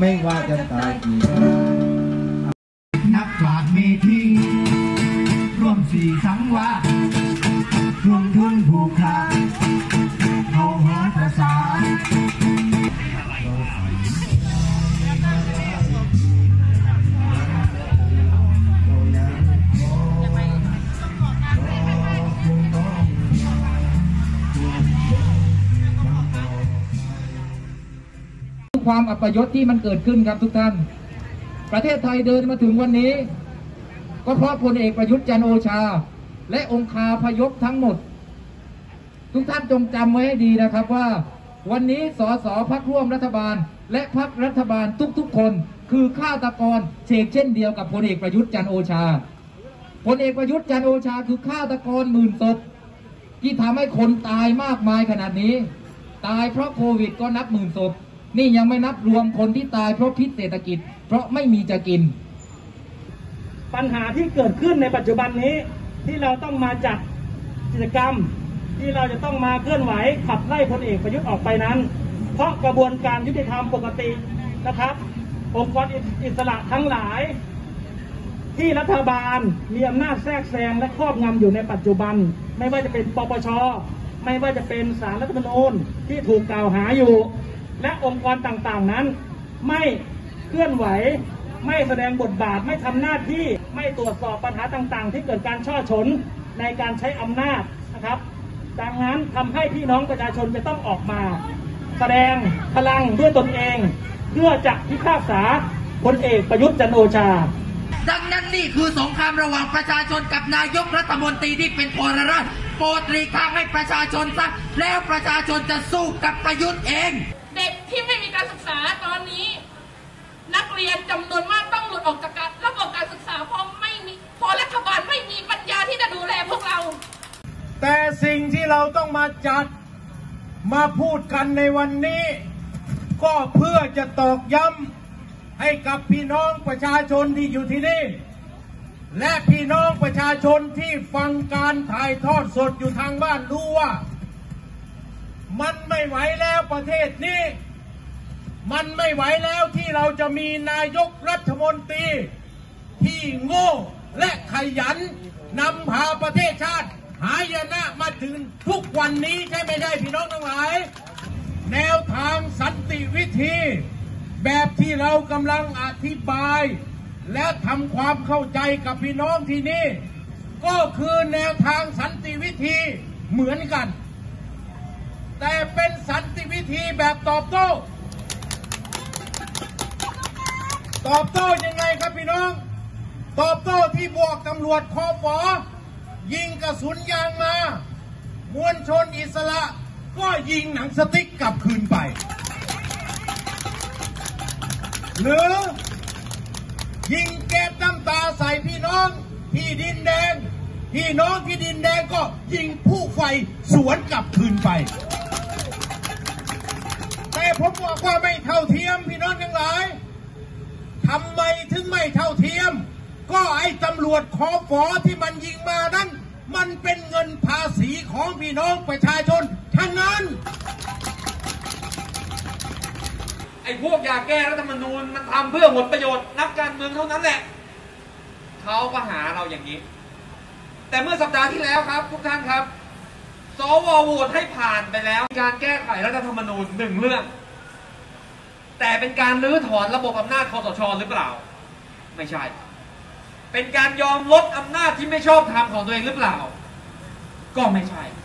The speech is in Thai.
ไม่ว่าจะตายกี่นักปราชญ์เมธีร่วมสี่สังวาสรวมทุนผูกขาดเอาหอภาษาความอัปยศที่มันเกิดขึ้นครับทุกท่านประเทศไทยเดินมาถึงวันนี้ก็เพราะพลเอกประยุทธ์จันทร์โอชาและองคาพยพทั้งหมดทุกท่านจงจำไว้ให้ดีนะครับว่าวันนี้สสพรรคร่วมรัฐบาลและพรรครัฐบาลทุกๆคนคือฆาตกรเช่นเดียวกับพลเอกประยุทธ์จันทร์โอชาพลเอกประยุทธ์จันทร์โอชาคือฆาตกรหมื่นศพที่ทำให้คนตายมากมายขนาดนี้ตายเพราะโควิดก็นับหมื่นศพนี่ยังไม่นับรวมคนที่ตายเพราะพิษเศรษฐกิจเพราะไม่มีจะกินปัญหาที่เกิดขึ้นในปัจจุบันนี้ที่เราต้องมาจัดกิจกรรมที่เราจะต้องมาเคลื่อนไหวขับไล่พลเอกประยุทธ์ออกไปนั้นเพราะกระบวนการยุติธรรมปกตินะครับองค์กรอิสระทั้งหลายที่รัฐบาลมีอำนาจแทรกแซงและครอบงำอยู่ในปัจจุบันไม่ว่าจะเป็นปปช.ไม่ว่าจะเป็นศาลรัฐธรรมนูญที่ถูกกล่าวหาอยู่และองค์กรต่างๆนั้นไม่เคลื่อนไหวไม่แสดงบทบาทไม่ทำหน้าที่ไม่ตรวจสอบปัญหาต่างๆที่เกิดการช่อฉนในการใช้อำนาจนะครับดังนั้นทำให้พี่น้องประชาชนจะต้องออกมาแสดงพลังด้วยตนเองเพื่อจะพิพากษาพลเอกประยุทธ์จันทร์โอชาดังนั้นนี่คือสงครามระหว่างประชาชนกับนายกรัฐมนตรีที่เป็นพลรัฐโปรดหลีกทางให้ประชาชนซะแล้วประชาชนจะสู้กับประยุทธ์เองเด็กที่ไม่มีการศึกษาตอนนี้นักเรียนจำนวนมากต้องหลุดออกจากระบบการศึกษาเพราะรัฐบาลไม่มีปัญญาที่จะดูแลพวกเราแต่สิ่งที่เราต้องมาจัดมาพูดกันในวันนี้ก็เพื่อจะตอกย้ำให้กับพี่น้องประชาชนที่อยู่ที่นี่และพี่น้องประชาชนที่ฟังการถ่ายทอดสดอยู่ทางบ้านรู้ว่ามันไม่ไหวแล้วประเทศนี้มันไม่ไหวแล้วที่เราจะมีนายกรัฐมนตรีที่โง่และขยันนำพาประเทศชาติหายนะมาถึงทุกวันนี้ใช่ไม่ได้พี่น้องทั้งหลายแนวทางสันติวิธีแบบที่เรากำลังอธิบายและทำความเข้าใจกับพี่น้องที่นี่ก็คือแนวทางสันติวิธีเหมือนกันแต่เป็นสันติวิธีแบบตอบโต้ยังไงครับพี่น้องตอบโต้ที่บวกตำรวจคอฝยิงกระสุนยางมามวลชนอิสระก็ยิงหนังสติ๊กกลับคืนไปหรือยิงแก๊สน้ำตาใส่พี่น้องที่ดินแดงพี่น้องที่ดินแดงก็ยิงผู้ไฟสวนกลับคืนไปแต่ผมบอกว่าไม่เท่าเทียมพี่น้องทั้งหลายทำไมถึงไม่เท่าเทียมก็ไอ้ตำรวจคอฝที่มันยิงมานั้นมันเป็นเงินภาษีของพี่น้องประชาชนทั้งนั้นไอ้พวกอยากแก้รัฐธรรมนูญมันทำเพื่อผลประโยชน์นักการเมืองเท่านั้นแหละเขาก็หาเราอย่างนี้แต่เมื่อสัปดาห์ที่แล้วครับทุกท่านครับสว.โหวตให้ผ่านไปแล้วการแก้ไขรัฐธรรมนูญ1เรื่องแต่เป็นการรื้อถอนระบบอำนาจคสช.หรือเปล่าไม่ใช่เป็นการยอมลดอำนาจที่ไม่ชอบธรรมของตัวเองหรือเปล่าก็ไม่ใช่